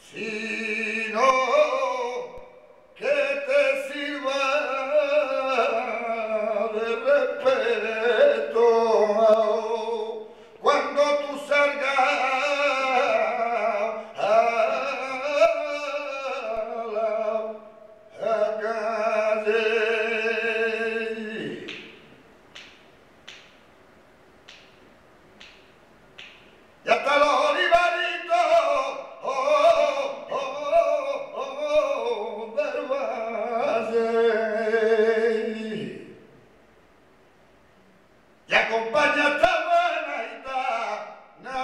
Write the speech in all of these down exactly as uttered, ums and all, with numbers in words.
sino que te sirva de respeto cuando tú salgas a la calle. Y hasta los olivaritos oh, oh, oh, oh, del valle. Y acompaña esta buena gitana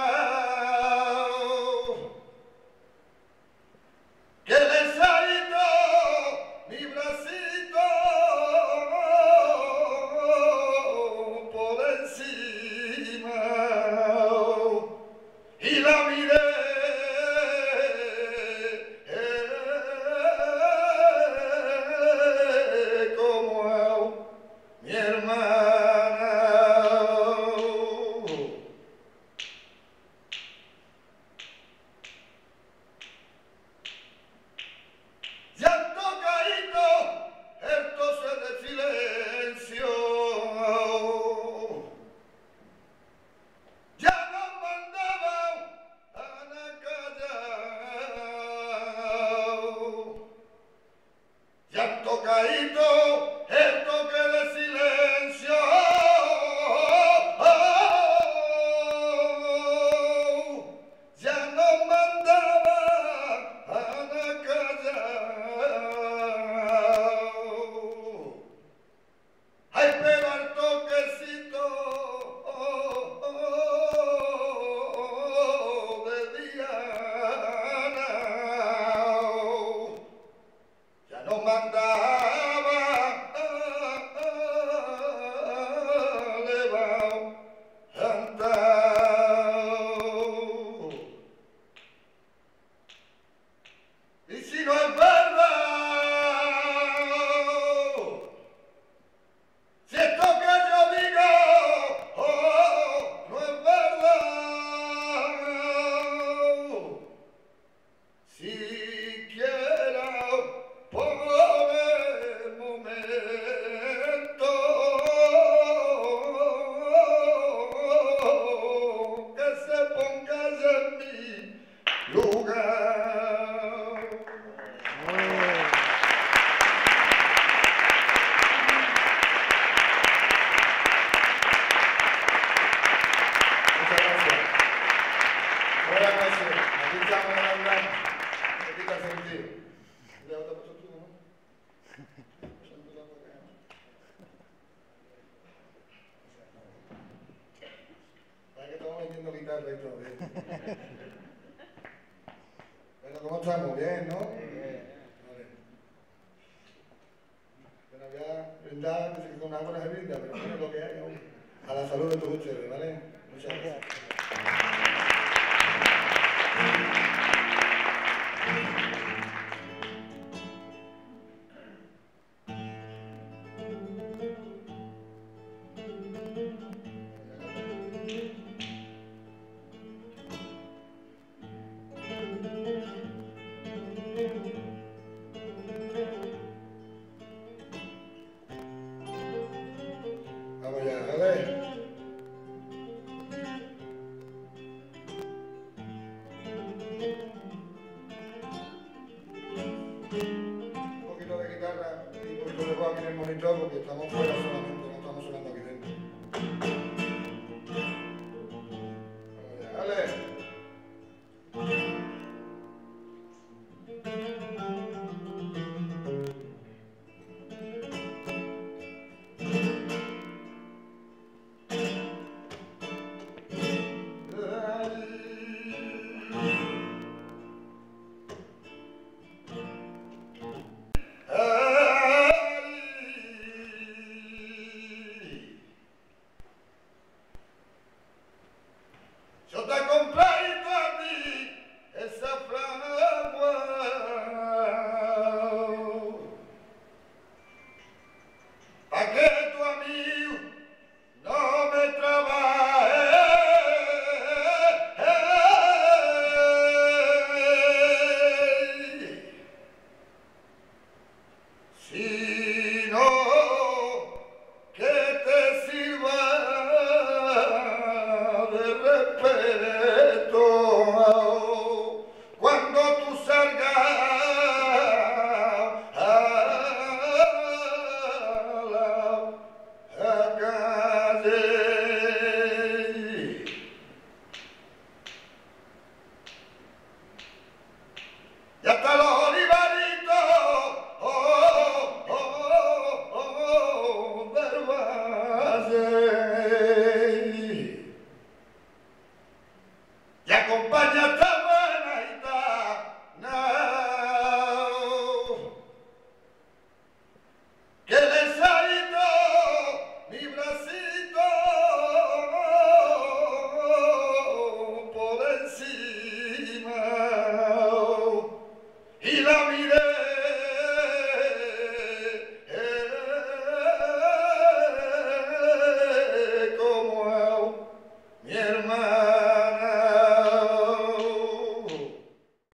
que le salito mi bracito por encima y la miré como a mi hermana. Ya tocadito el toque de silencio, ya nos mandaban a la calle. Ya tocadito el toque de silencio, ya nos mandaban a la calle. Ay, pero al toquecito de Diana ya nos mandaba levantado. Y si no es verdad, si esto que yo digo oh, no es verdad, siquiera por el momento que se ponga en mi lugar. Muchas gracias. Buenas noches. Aquí estamos en la gran. Aquí está sentido. ¿Le otra cosa tú, no? Para que estamos vendiendo guitarra y todo. ¿Bien? Bueno, ¿cómo estamos? Bien, ¿no? Vale. Bueno, voy a brindar, dice que con agua no se brinda, pero bueno, lo que hay aún. A la salud de todos ustedes, ¿vale? Muchas gracias. Vamos ya, ¿vale? Un poquito de guitarra y un poquito de voz aquí en el monitor porque estamos fuera.